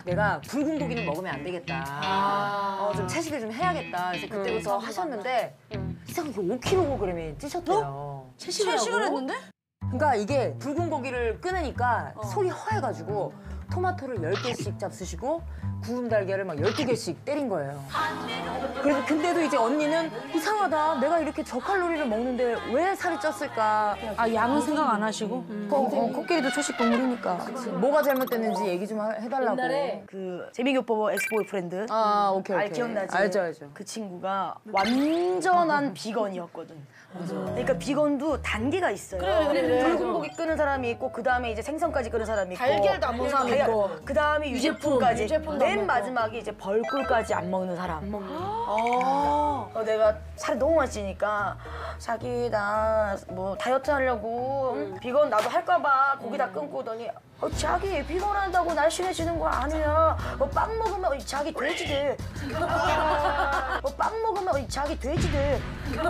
내가 붉은 고기는 먹으면 안 되겠다. 좀 채식을 좀 해야겠다. 그래서 그때부터 하셨는데 이상하게 5kg이 찌셨대요. 채식을 했는데? 그러니까 이게 붉은 고기를 끊으니까 속이 허해가지고 토마토를 10개씩 잡수시고 구운 달걀을 막 12개씩 때린 거예요. 그래서 근데도 이제 언니는 이상하다. 내가 이렇게 저칼로리를 먹는데 왜 살이 쪘을까? 아, 양은 생각 안 하시고? 코끼리도 초식 동물이니까. 뭐가 잘못됐는지 얘기 좀 해달라고. 옛날에 그 재민이 오빠 엑스보이프렌드. 오케이. 기억나지? 알죠. 그 친구가 완전한 비건이었거든. 그러니까 비건도 단계가 있어요. 그래. 붉은 고기 끄는 사람이 있고 그 다음에 이제 생선까지 끄는 사람이 있고 달걀도 안 먹는 사람이 있고 그 다음에 유제품까지 유제품도 안 맨 먹고. 마지막에 이제 벌꿀까지 안 먹는 사람. 내가 살이 너무 많이 찌니까 자기 나 뭐 다이어트 하려고 비건 나도 할까 봐 고기 다 끊고 오더니 자기 비건 한다고 날씬해지는 거 아니야. 빵 먹으면 자기 돼지 돼. 빵 먹으면 자기 돼지 돼.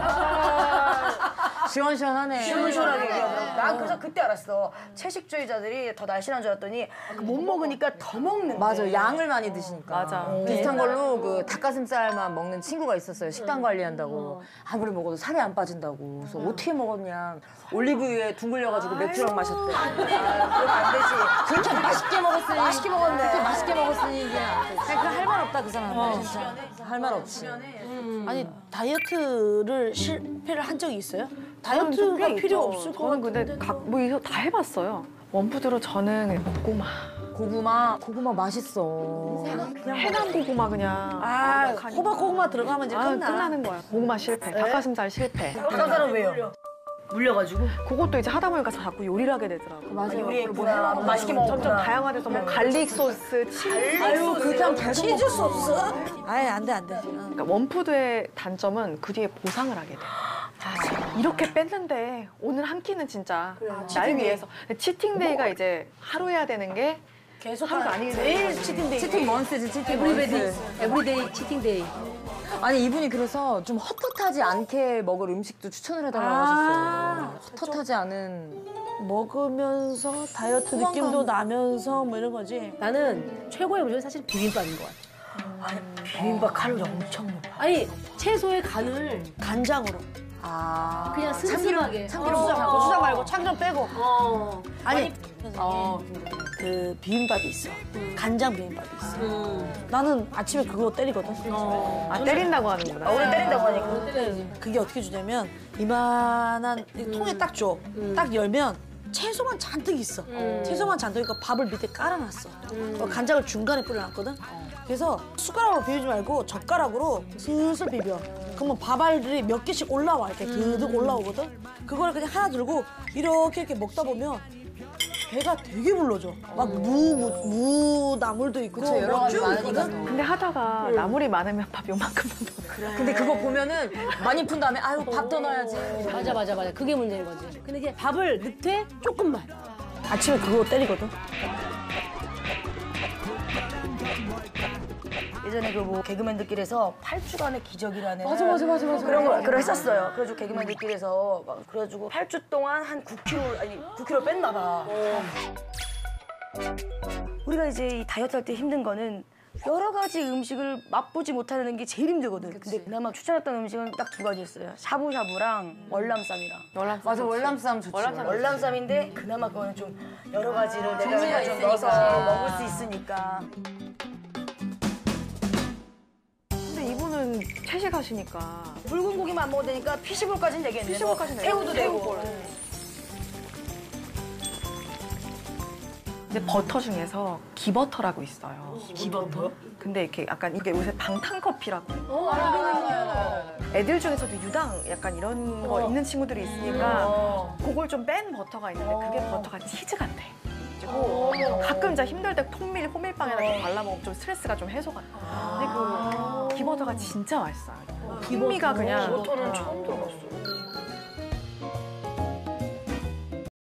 시원시원하네. 시원시원하게 얘기하더라고. 난 그래서 그때 알았어. 채식주의자들이 더 날씬한 줄 알았더니 못 먹으니까 더 먹는 거야. 맞아, 양을 많이 드시니까. 맞아. 비슷한 걸로 그 닭가슴살만 먹는 친구가 있었어요. 식단 관리한다고. 아무리 먹어도 살이 안 빠진다고. 그래서 어떻게 먹었냐. 올리브유에 둥글려가지고 맥주랑 마셨대. 그러면 안 되지. 그렇게 맛있게 먹었으니. 맛있게 먹었네. 그렇게 맛있게 먹었으니 이게 안 되지. 할 말 없다, 그 사람은. 진짜. 할 말 없지. 아니, 다이어트를 실패를 한 적이 있어요? 다이어트가 필요 없을 것 저는 같은데. 근데 뭐 이거 다 해봤어요. 원푸드로 저는 고구마 맛있어. 그냥 해남 고구마 그냥. 아, 호박 고구마 들어가면 이제 끝나는 거야. 고구마 실패, 닭가슴살 실패. 닭가슴살은 왜요? 물려가지고? 그것도 이제 하다 보니까 자꾸 요리를 하게 되더라고. 맞아. 요리했구나. 맛있게 먹었구나. 점점 다양화돼서 뭐 갈릭 소스, 치즈. 아유, 그냥 계속 치즈 소스? 아예 안 돼. 그러니까 원푸드의 단점은 그 뒤에 보상을 하게 돼. 이렇게 뺐는데 오늘 한 끼는 진짜 날 위해서. 치팅데이가 이제 하루 해야 되는 게 계속 하루가 아니게 매일 돼. 치팅데이. 치팅 먼스지, 치팅 먼스. 에브리데이 치팅데이. 아니, 이분이 그래서 좀 헛헛하지 않게 먹을 음식도 추천을 해달라고 하셨어요. 헛헛하지 않은. 먹으면서 다이어트 느낌도 나면서 뭐 이런 거지. 나는 최고의 음식은 사실 비빔밥인 것 같아. 비빔밥 칼로리 엄청 높아. 아니 채소의 간을 간장으로. 그냥 슴슴하게. 참기름 고추장 말고 참기름 빼고. 아니, 어. 그 비빔밥이 있어. 간장 비빔밥이 있어. 나는 아침에 그거 때리거든. 아, 때린다고 하는구나. 오래 때린다고 하니까. 그게 어떻게 주냐면 이만한 이 통에 딱 줘. 딱 열면 채소만 잔뜩 있어. 채소만 잔뜩 있고 밥을 밑에 깔아놨어. 간장을 중간에 뿌려놨거든. 그래서 숟가락으로 비비지 말고 젓가락으로 슬슬 비벼. 그러면 밥알들이 몇 개씩 올라와. 이렇게 그득 올라오거든. 그거를 그냥 하나 들고 이렇게 먹다 보면 배가 되게 불러져. 막 무 나물도 있고 그쵸, 여러 가지 쭉 많으니까 있거든. 근데 하다가 나물이 많으면 밥 요만큼만 더. 근데 그거 보면은 많이 푼 다음에 아유 밥 더 넣어야지. 맞아. 그게 문제인 거지. 근데 이제 밥을 넣되 조금만. 아침에 그거 때리거든. 예전에 그 뭐 개그맨들끼리에서 8주간의 기적이라는 맞아. 그런 걸 했었어요. 그래가지고 개그맨들끼리에서 막 그래가지고 8주 동안 한 9kg 뺐나 봐. 우리가 이제 이 다이어트 할 때 힘든 거는 여러 가지 음식을 맛보지 못하는 게 제일 힘들거든. 근데 그나마 추천했던 음식은 딱 두 가지였어요. 샤브샤브랑 월남쌈이랑. 맞아, 월남쌈 좋지. 월남쌈인데 그나마 그거는 좀 여러 가지를 내가 종류가 좀 있으니까. 넣어서 먹을 수 있으니까. 근데 이분은 채식하시니까. 붉은 고기만 안 먹어도 되니까 피시볼까지는 되겠네. 피시볼까지는 새우도 되고. 근데 버터 중에서 기버터라고 있어요. 기버터? 근데 이렇게 약간 이게 요새 방탄커피라고. 애들 중에서도 유당 약간 이런 거 있는 친구들이 있으니까 그걸 좀 뺀 버터가 있는데 그게 버터가 치즈 같아. 그리고 가끔 진짜 힘들 때 호밀빵에다 이렇게 발라 먹으면 좀 스트레스가 좀 해소가 돼. 근데 그 기버터가 진짜 맛있어요. 풍미가 그냥. 기버터는 처음 들어봤어.